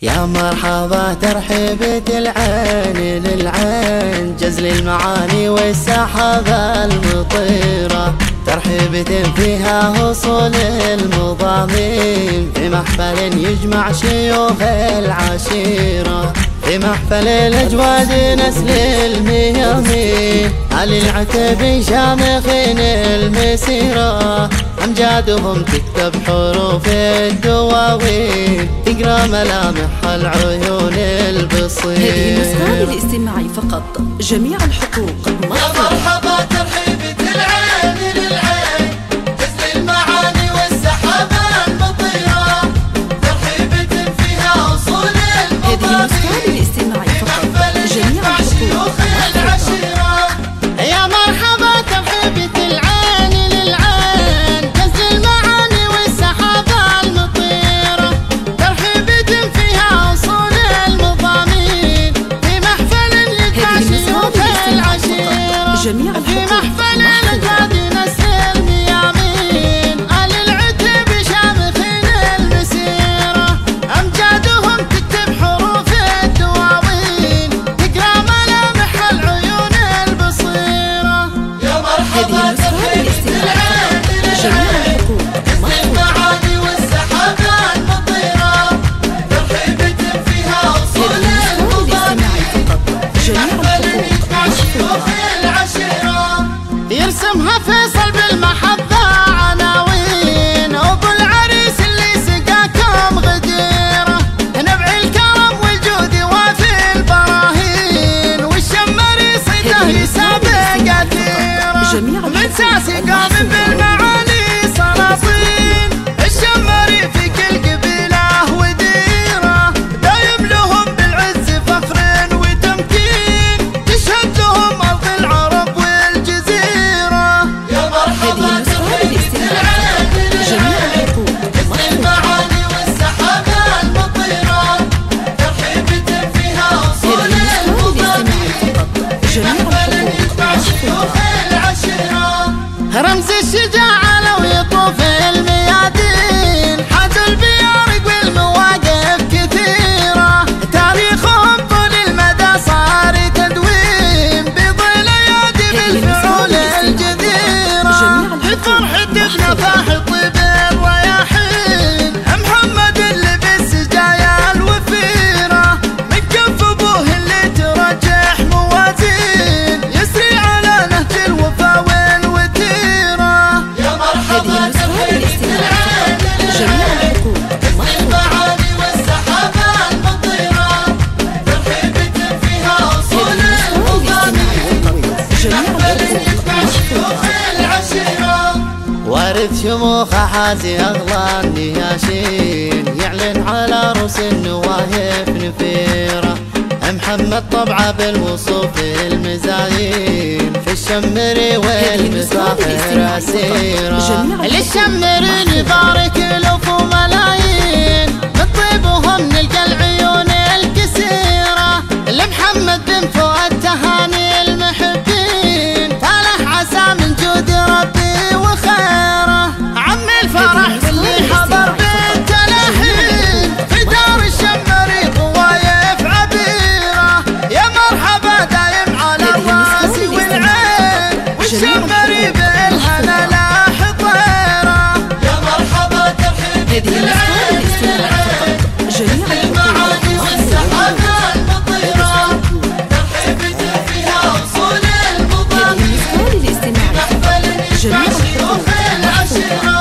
يا مرحبا ترحيبة العين للعين، جزل المعاني والسحابة المطيرة، ترحيبة فيها وصول المضامين، في محفل يجمع شيوخ العشيرة، في محفل الأجواد نسل الميامين، علي العتب شامخين المسيرة، أمجادهم تكتب حروف الدواوين، تقرأ ملامح العيون البصير. هذه نسخة للاستماع فقط، جميع الحقوق يا مرحبا ترحيبة العين للعين، جزل المعاني والسحابة المطيرة، ترحيبة فيها وصول المضامين. هذه نسخة للاستماع فقط، جميع الحقوق العشيرة. يا مرحبا ترحيبة العين للعين، جزل المعاني والسحابة المطيرة، ترحيبة فيها وصول المضامين، في محفل يجمع شيوخ العشيرة، جميع في محفل الأجواد نسل الميامين، علي العتب شامخين المسيرة، أمجادهم تكتب حروف الدواوين، تقرأ ملامح العيون البصيرة. يا مرحبا ترحيبة العين للعين، جزل المعاني والسحابة المطيرة، ترحيبة فيها وصول المضامين، محفل يجمع شيوخ العشيرة، يرسمها فيصل بالمحبة عناوين، أبو العريس اللي سقاكم غديرة، نبع الكرم والجود وفي البراهين، والشمري صيده يسابق أثيرة، من ساسي قام بالمعاني سلاطين، الشمري في كل قبيلة وديرة، دايم لهم بالعز فخر وتمكين، تشهد لهم أرض العرب والجزيرة. يا مرحبا ترحيبة العين للعين، جزل المعاني والسحابة المطيرة، ترحيبة فيها وصول المضامين، محفل يجمع شيوخ العشيرة، رمز الشجاعة لو يطوف الميادين، حد البيارق والمواقف كثيرة، تاريخهم طول المدى صار تدوين، بظل ايادي بالفعول الجديرة، فرحة بنفاح طيب الرياحين، محمد اللي بالسجايا الوفيرة، من كف ابوه اللي ترجح موازين، يسري على نهج الوفا والوتيرة. يا مرحبا ترحيبة العين للعين، جزل المعاني والسحابة المطيرة، ترحيبة فيها وصول المضامين، محفل يجمع شيوخ العشيرة، وارث شموخ حازي أغلى النياشين، يعلن على رؤوس النواهف نفيرة، محمد طبعه بالوصوف المزايين، في الشمري والمسافر أسيرة، للشمري نبارك ألوف وملايين، من طيبهم نلقى العيون الكسيرة، لمحمد بن فؤاد تهاني المحبين، فالح عسى من جود ربي وخيره، عم الفرح اللي حضر بنت الحين، في دار الشمري طوايف عبيرة، يا مرحبا دايم على الراس والعين، والشمري بالهنا لاح طيرة. يا مرحبا ترحيبة العين للعين، جزل المعاني والسحابة المطيرة، ترحيبة فيها وصول المضامين، محفل يجمع شيوخ العشيرة.